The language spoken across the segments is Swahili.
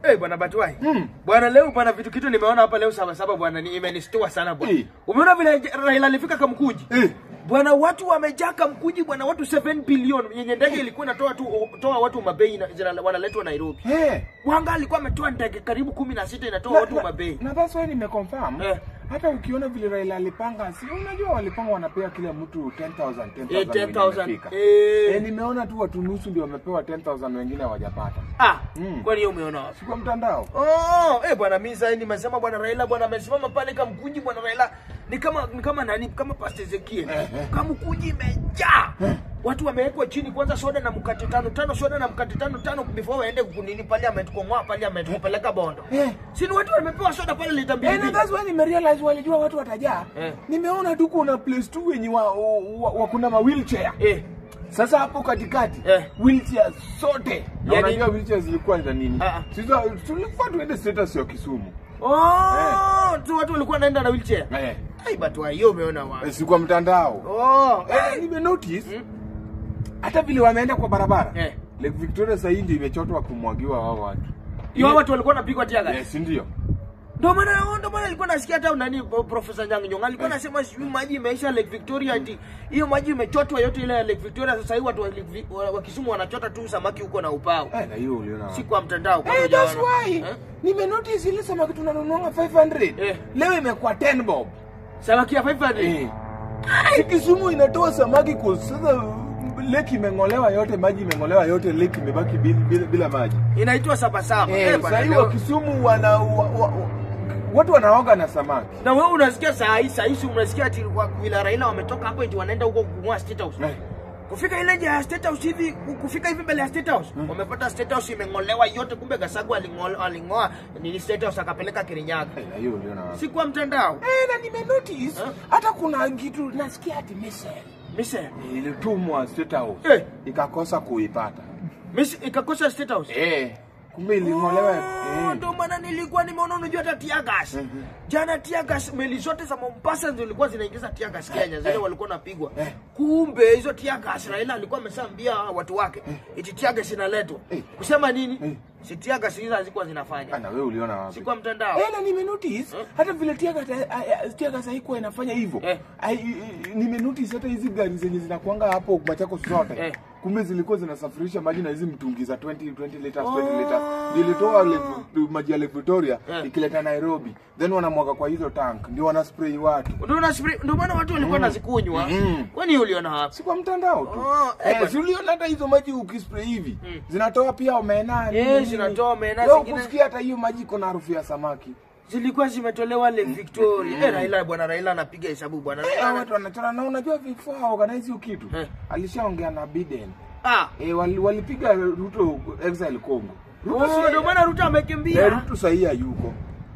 bwana Batwai. Bwana leo bwana vitu kitu nimeona hapa leo Saba bwana ni imenistua sana bwana. Umeona vile Raila alifika Kamkuji? Bwana watu wamejaa Kamkuji bwana, watu 7 billion yenye ndege ilikuwa inatoa watu mabei wanaletwa Nairobi. Wanga alikuwa ametoa ndege karibu 16 inatoa watu mabei. Na that's why nimeconfirm. Hata ukiona vile Raila alipanga, si unajua walipanga wanapea kila mtu 10,000. Nimeona tu watu nusu ndio wamepewa 10,000 wengine hawajapata. Kwani hiyo umeona wapi? Si kwa mtandao. Bwana mimi sasa nimesema bwana Raila bwana amesimama pale Kamkuji bwana Raila ni kama nani kama Pastor Ezekiel. Kamkuji imejaa. Watu wamewekwa chini kwanza soda na mkate 5 soda na mkate 5 before waende kunini parliament kongoa parliament kupeleka Bondo. Si ni watu wamepewa soda pale lita 2. That's why nimerealize walijua watu watajaa. Nimeona tu kuna place tu wenye kuna ma wheelchair. Sasa hapo katikati wheelchair sote. Unajua wheelchair zilikuwa za nini? Sisi tulikuwa tuende status ya Kisumu. Tu watu walikuwa naenda na wheelchair. Batwai hiyo umeona wapi? Si kwa mtandao. Nime notice hata vile wameenda kwa barabara. Lake Victoria sasa ndio imechotwa kumwagiwa wao watu. Hiyo watu walikuwa wanapigwa tiaga. Ndio. Ndio maana alikuwa nasikia hata nani Professor Nyang'nyong alikuwa anasema maji imeisha Lake Victoria ati hiyo maji imechotwa yote ile ya Lake Victoria. Sasa hivi watu wa Kisumu wanachota tu samaki huko na upao. Na hiyo uliona. Si kwa mtandao kwa that's why nime notice ile samaki tunanunua 500 leo imekuwa 10 bob. Samaki ya 500. Kisumu inatoa samaki kwa sasa lake imengolewa yote, maji imengolewa yote, lake imebaki bila maji. Inaitwa Saba. Sasa hiyo Kisumu watu wanaoga na samaki. Na wewe unasikia saa hii unasikia ati vile Raila wametoka hapo eti wanaenda huko kumwa State House. Kufika ile nje ya State House hivi, kufika hivi mbele ya State House, wamepata State House imengolewa yote, kumbe Gasagu alingoa ni State House akapeleka Kirinyaga. Hiyo uliona wapi? Si kwa mtandao. Na nime notice hata kuna kitu nasikia ati message ilitumwa State House ikakosa kuipata. Ikakosa State House. Kumbe ilingolewa. Ndio maana nilikuwa nimeona unajua hata tear gas. Jana tear gas meli zote za Mombasa zilikuwa zinaingiza tear gas Kenya, zile walikuwa napigwa. Kumbe hizo tear gas Raila alikuwa ameshaambia watu wake eti tear gas inaletwa. Kusema nini? Si tear gas hizo hazikuwa zinafanya. Na wewe uliona wapi? Si kwa mtandao. Na nime notice hata vile tear gas haikuwa inafanya hivyo. Nime notice hata hizi gari zenye zinakuanga hapo Machakos zote. Kumbe zilikuwa zinasafirisha maji na hizi mtungi za 20 liters. Nilitoa maji ya Lake Victoria ikileta Nairobi, then wanamwaga kwa hizo tank ndio wana spray watu. Ndio maana watu walikuwa wanazikunywa. Kwani uliona hapo? Si kwa mtandao tu. Si uliona hata hizo maji ukispray hivi zinatoa pia omena. Zinatoa omena zingine. Kusikia hata hiyo maji iko na harufu ya samaki. Zilikuwa zimetolewa Lake Victoria. Raila bwana Raila anapiga hesabu bwana Raila. Watu wanachora na unajua before organize hiyo kitu. Alishaongea na Biden. Walipiga Ruto exile Congo. Ndio maana Ruto amekimbia. Ruto sahi hayuko.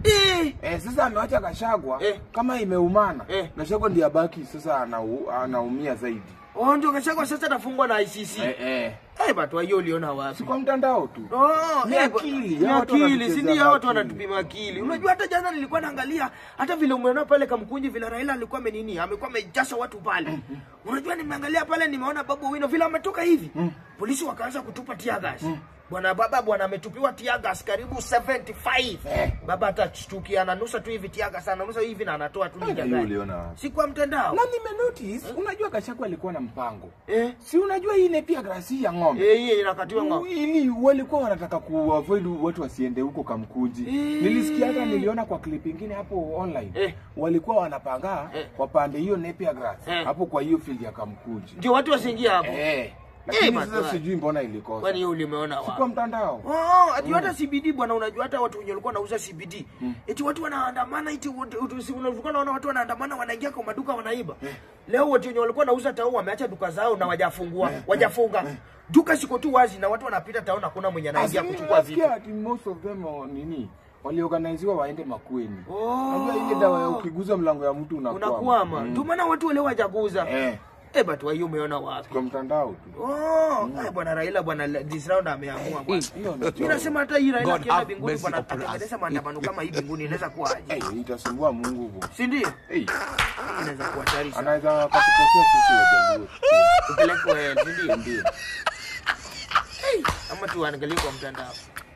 Sasa ameacha Gachagua kama imeumana. Gachagua ndiye abaki sasa anaumia zaidi. Ndio Gachagua sasa atafungwa na ICC. Batwai hiyo uliona wapi? Si kwa mtandao tu. Ni akili, si ndio watu wanatupima akili. Unajua hata jana nilikuwa naangalia hata vile umeona pale Kamkunji vile Raila alikuwa amekuwa amejasa watu pale. Unajua nimeangalia pale nimeona Babu Wino vile ametoka hivi. Polisi wakaanza kutupa tear gas. Bwana ametupiwa tear gas karibu 75. Baba atashtukia ananusa tu hivi tear gas, ananusa hivi na anatoa tu nje gani. Si kwa mtandao. Na nime notice unajua Gachagua alikuwa na mpango. Si unajua ile pia grasi ya ng'ombe. Hii inakatiwa ng'ombe. Ili walikuwa wanataka kuavoid watu wasiende huko Kamkunji. Nilisikia hata niliona kwa clip nyingine hapo online. Walikuwa wanapanga wapande hiyo Napier grass hapo kwa hiyo field ya Kamkunji. Ndio watu wasiingia hapo. Lakini sasa sijui mbona ilikosa. Kwani hiyo ulimeona wapi? Si kwa mtandao. Ati hata CBD bwana, unajua hata watu wenye walikuwa wanauza CBD. Eti watu wanaandamana eti unavuka naona watu wanaandamana wanaingia kwa maduka wanaiba. Leo watu wenye walikuwa wanauza tao wameacha duka zao na wajafunga. Duka siko tu wazi na watu wanapita tao na kuna mwenye anaingia kuchukua vitu. Ati most of them nini? Waliorganiziwa waende Makueni. Unajua ile dawa ya ukiguza mlango ya mtu unakwama. Ndio maana watu wale wajaguza. Batwai hiyo umeona wapi? Kwa mtandao tu. Bwana Raila bwana this round ameamua bwana. Mimi nasema hata hii Raila akienda mbinguni bwana atatengeneza maandamano kama hii mbinguni inaweza kuwa aje. Itasumbua Mungu bwana. Si ndio? Inaweza kuwa hatari sana. Anaweza kutukosea sisi wajaluo. Tupeleke ndio. Ama tu angalie kwa mtandao.